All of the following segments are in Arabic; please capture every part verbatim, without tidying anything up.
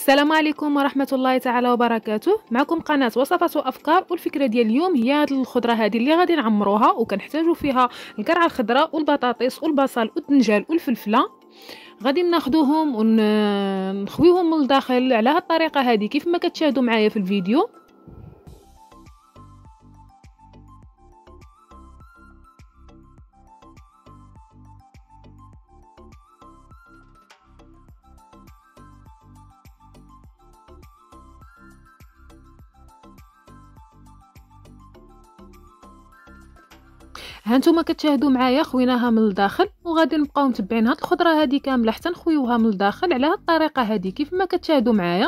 السلام عليكم ورحمة الله تعالى وبركاته. معكم قناة وصفات وافكار، والفكرة ديال اليوم هي هاد الخضرة هذه اللي غادي نعمروها، وكنحتاجوا فيها القرعة الخضراء والبطاطس والبصل والدنجال والفلفلة. غادي ناخذوهم ونخويوهم من الداخل على هاد الطريقة هذه كيف ما كتشاهدوا معايا في الفيديو. هانتوما كتشاهدوا معايا خويناها من الداخل، وغادي نبقاو متبعين هاد الخضره هذه كامله حتى نخويوها من الداخل على هاد الطريقه هذه كيف ما كتشاهدوا معايا.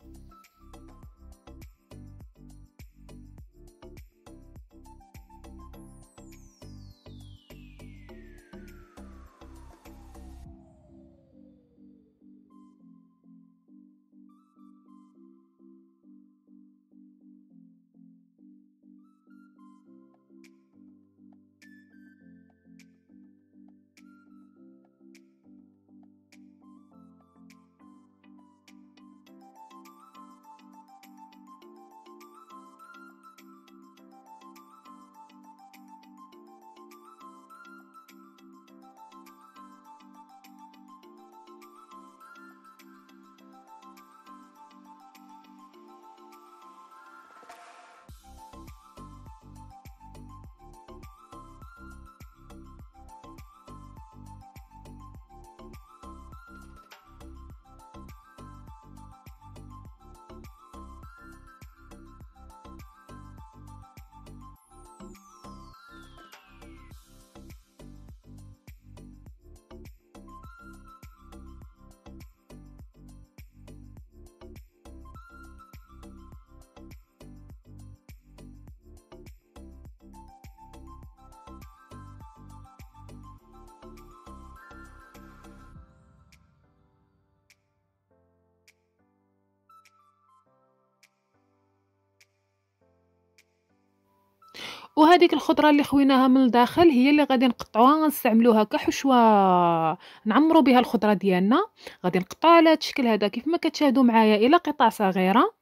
وهذيك الخضره اللي خويناها من الداخل هي اللي غادي نقطعوها نستعملوها كحشوه نعمروا بها الخضره ديالنا. غادي نقطعوها على هذا الشكل هذا كيف ما كتشاهدوا معايا الى قطع صغيره.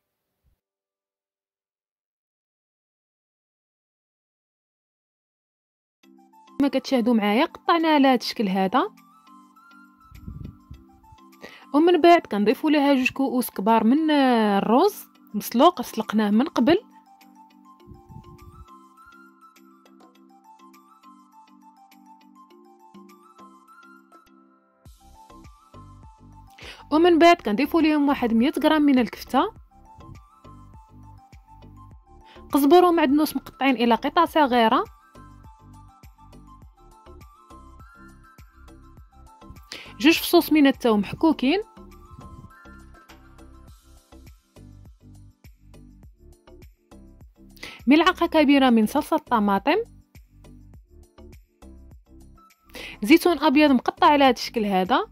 كما كتشاهدوا معايا قطعناها على هذا الشكل هذا، ومن بعد كنضيفوا لها جوج كؤوس كبار من الرز مسلوق سلقناه من قبل. ومن بعد كنضيفوا لهم واحد مية غرام من الكفته، قزبر ومعدنوس مقطعين الى قطع صغيره، جوج فصوص من الثوم محكوكين، ملعقه كبيره من صلصه الطماطم، زيتون ابيض مقطع على هذا الشكل هذا،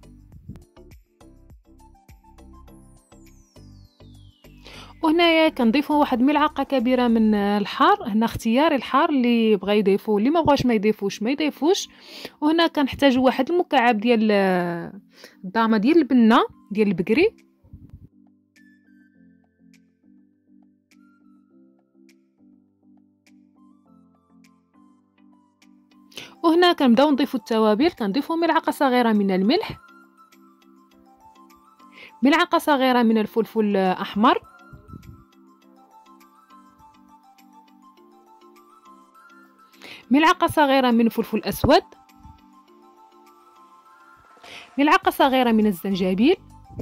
وهنايا كنضيفوا واحد ملعقه كبيره من الحار. هنا اختياري الحار، اللي بغى يضيفوا اللي ما بغاش ما يضيفوش ما يضيفوش. وهنا كنحتاجوا واحد المكعب ديال الضامه ديال البنه ديال البقري، وهنا كنبداو نضيفوا التوابل. كنضيفوا ملعقه صغيره من الملح، ملعقه صغيره من الفلفل الاحمر، ملعقه صغيره من الفلفل الاسود، ملعقه صغيره من الزنجبيل،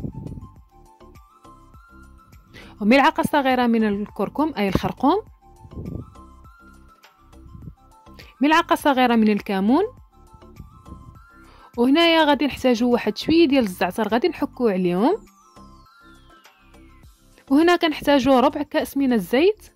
وملعقه صغيره من الكركم اي الخرقوم، ملعقه صغيره من الكمون. وهنايا غادي نحتاجوا واحد شويه ديال الزعتر غادي نحكوه عليهم. وهنا كنحتاجوا ربع كاس من الزيت،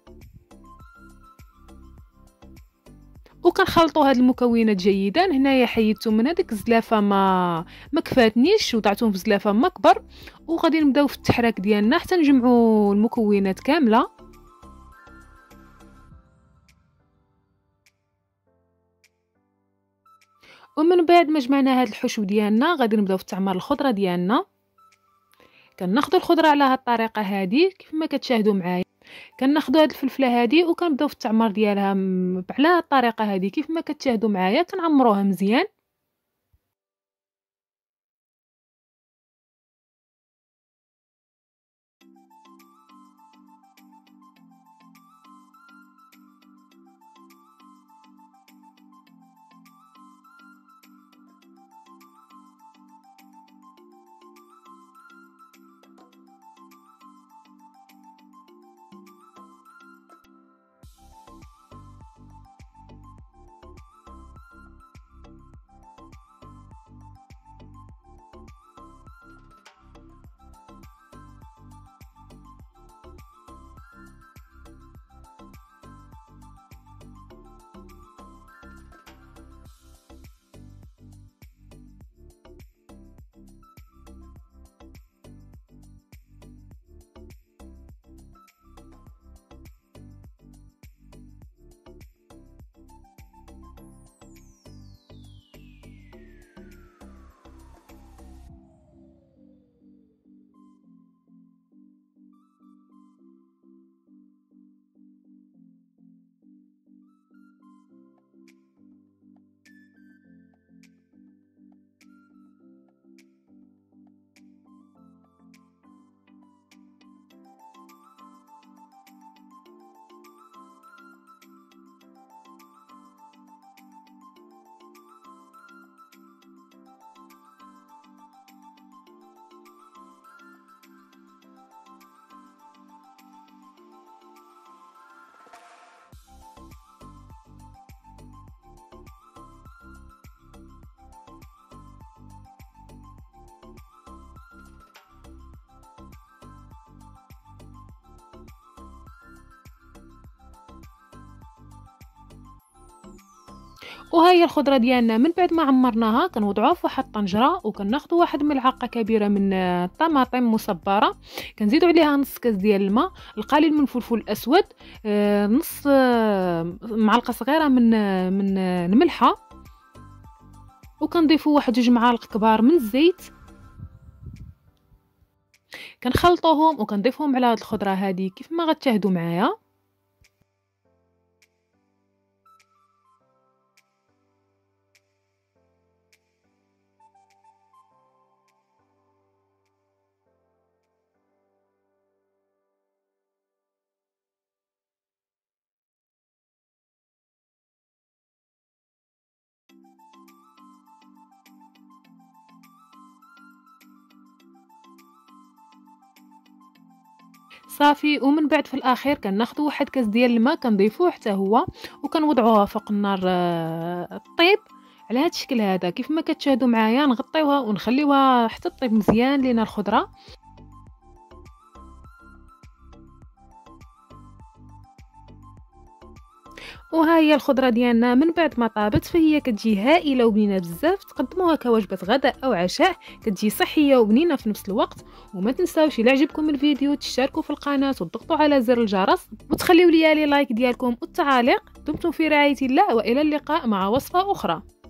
وكنخلطوا هاد المكونات جيدا. هنايا حيدتو من هذيك الزلافه ما ما كفاتنيش وضعتهم في زلافه ما كبر، وغادي نبداو في التحراك ديالنا حتى نجمعوا المكونات كامله. ومن بعد ما جمعنا هاد الحشو ديالنا غادي نبداو في تعمير الخضره ديالنا. كناخذوا الخضره على هاد الطريقه هذه كيف ما كتشاهدوا معايا. كناخذوا هاد الفلفله هذه وكنبداو في التعمر ديالها على هاد الطريقه هذه كيف ما كتشاهدوا معايا. كنعمروها مزيان. وها هي الخضره ديالنا من بعد ما عمرناها كنوضعوها في واحد الطنجره وكناخذوا واحد الملعقه كبيره من الطماطم مصبره. كنزيدوا عليها نص كاس ديال الماء، القليل من الفلفل الاسود، نص معلقه صغيره من من الملحه، وكنضيفوا واحد جوج معالق كبار من الزيت. كنخلطوهم وكنضيفهم على هاد الخضره هذه كيف ما غتشاهدوا معايا. صافي. ومن بعد في الاخير كناخذوا واحد كاس ديال الماء كنضيفوه حتى هو وكنوضعوها فوق النار طيب على هذا الشكل هذا كيف ما كتشاهدوا معايا. نغطيوها ونخليوها حتى طيب مزيان لينا الخضره. وها هي الخضره ديالنا من بعد ما طابت فهي كتجي هائله وبنينه بزاف. تقدموها كوجبه غداء او عشاء، كتجي صحيه وبنينه في نفس الوقت. وما تنساوش الا عجبكم الفيديو تشتركوا في القناه وتضغطوا على زر الجرس وتخليوا لي لي لايك ديالكم والتعاليق. دمتم في رعايه الله والى اللقاء مع وصفه اخرى.